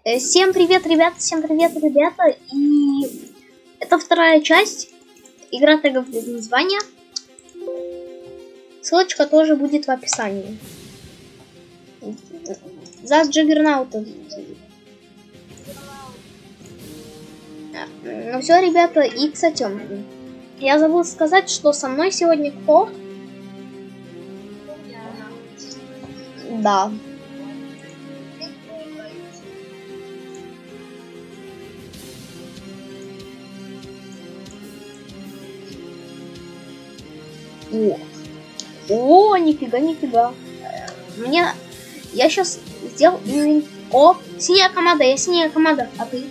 Всем привет, ребята, и это вторая часть. Игра тегов без названия. Ссылочка тоже будет в описании. За Джиггернаута. Ну все, ребята, и кстати, я забыл сказать, что со мной сегодня кто? Да. О, нифига. Я сейчас сделал... О, синяя команда, я синяя команда, а ты?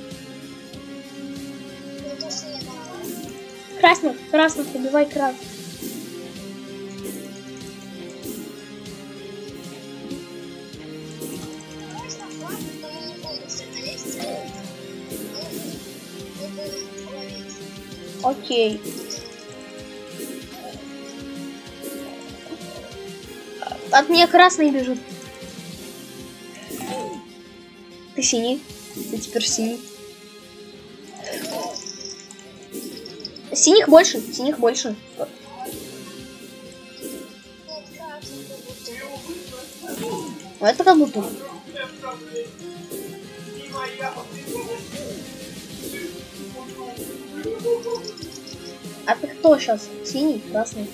Красных, убивай красных. Окей. От меня красный бежит. Ты синий. Ты теперь синий. Синих больше. Это как будто. А ты кто сейчас? Синий, красный?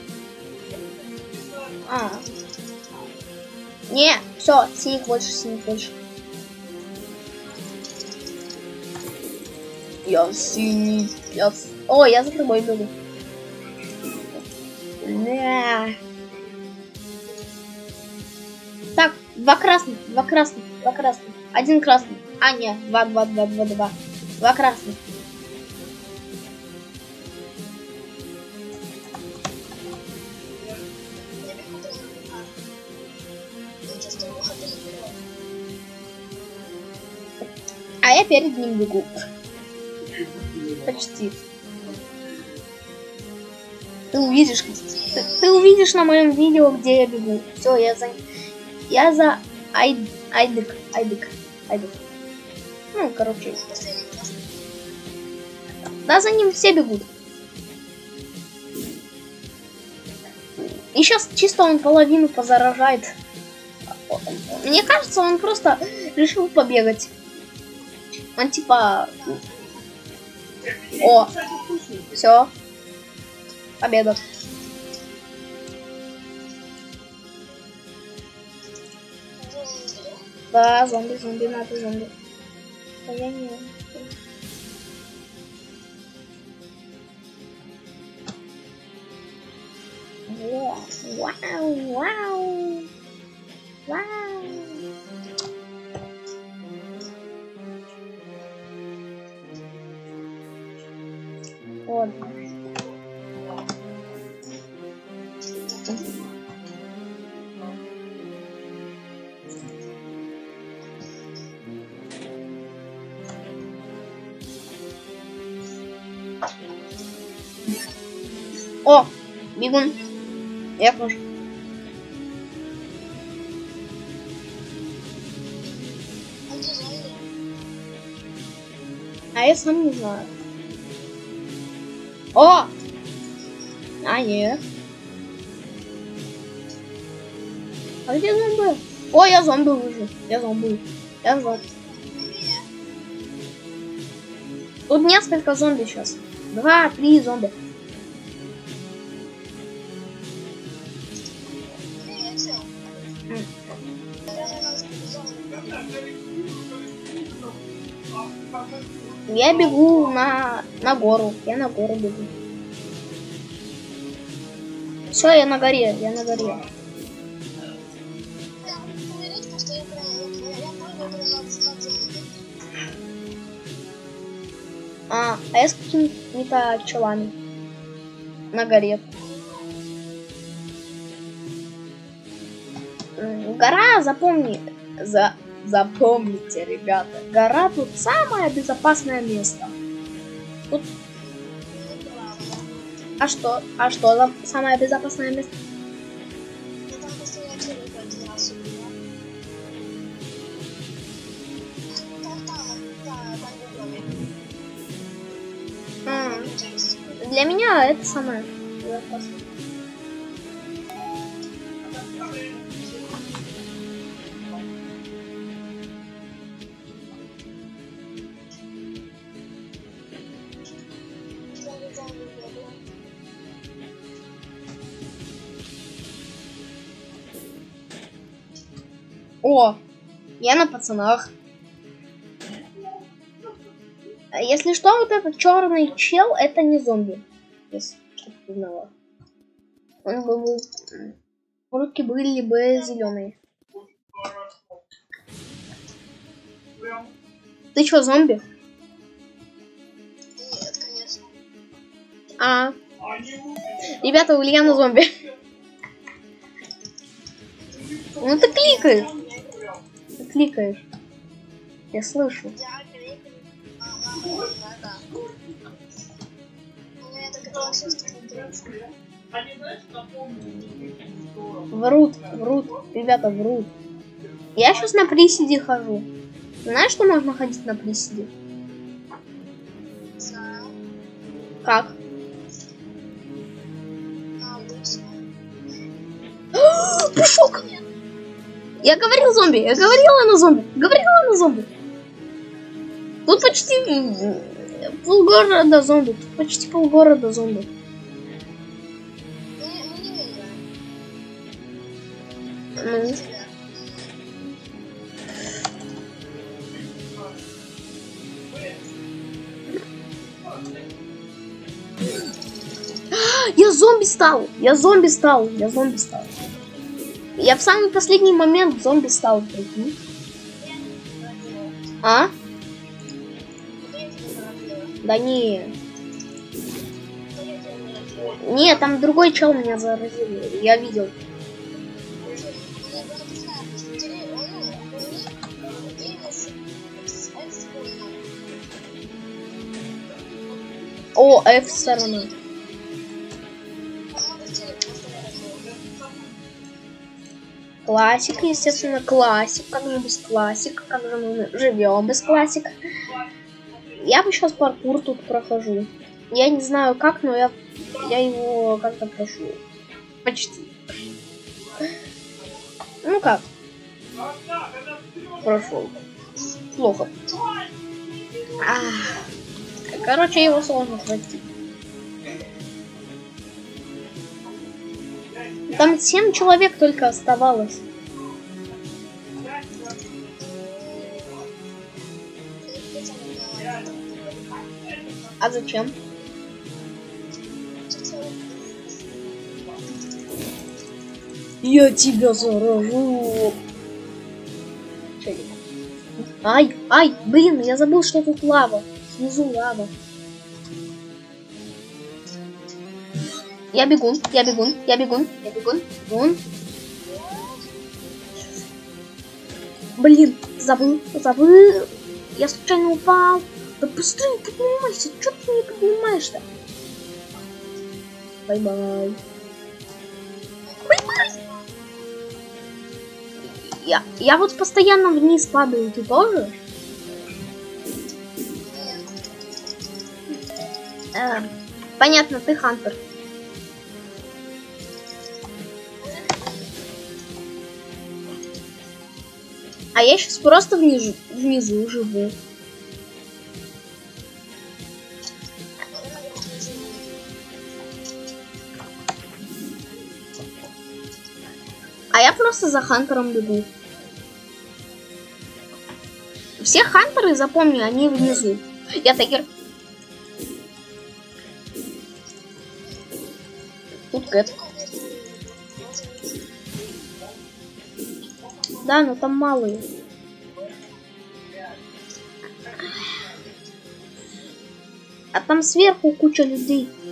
Не, все, синих больше. Я синий. О, я за тобой бегу. Так, два красных. Один красный. А, не, два. Два красных. А я перед ним бегу. Почти. Ты увидишь на моем видео, где я бегу. Все, я за Айдык. Ну, короче. Да, за ним все бегут. И сейчас чисто он половину позаражает. Мне кажется, он просто решил побегать. Он типа... О, все. Победа. Да, зомби, надо зомби. А я не... Вау. Вот. О, бегун. Я тоже. А я сам не знаю. О! А, нет. А где зомби? О, я зомби выжил. Я зомби. Тут несколько зомби сейчас. 2-3 зомби. Я бегу на гору. Я на гору бегу. Все, я на горе. А я с какими-то челами на горе. Гора, запомните, ребята, гора тут самое безопасное место. Тут... А что за самое безопасное место? Для меня это самое безопасное. О, я на пацанах. Если что, вот этот черный чел, это не зомби. Если что-то узнала. Он бы... Руки были бы зеленые. Ты что, зомби? Нет, конечно. А. Ребята, Ульяна зомби. Ну ты кликаешь. Ты кликаешь. Я слышу. Я кликаю. Да. Ну, я так это все структурируется. Врут. Ребята, врут. Я сейчас на приседе хожу. Знаешь, что можно ходить на приседе? Знаю. Как? Обычно. Пришел ко мне. Я говорил зомби. Я говорила на зомби. Тут почти полгорода зомби. Мы не играем. Ну. Я зомби стал. Я в самый последний момент зомби стал. Прикинь. А? Да не. Не, там другой чел меня заразил. Я видел. О, F сторона. Классика, естественно, классик. Как же без классика? Как же мы живем без классика? Я бы сейчас паркур тут прохожу. Я не знаю как, но я его как-то прошу. Почти. Ну как? Прошел. Плохо. Короче, его сложно пройти. Там 7 человек только оставалось. А зачем? Я тебя заражу. Ай, блин, я забыл, что тут лава. Снизу лава. Я бегун. Блин, забыл. Я случайно упал. Да быстрее поднимайся. Чё ты не поднимаешься? Бай-бай. Я вот постоянно вниз падаю. Ты тоже? Понятно, ты хантер. А я сейчас просто внизу живу. А я просто за хантером бегу. Все хантеры, запомни, они внизу. Я тагер. Тут кэт. Да, но там малые. А там сверху куча людей.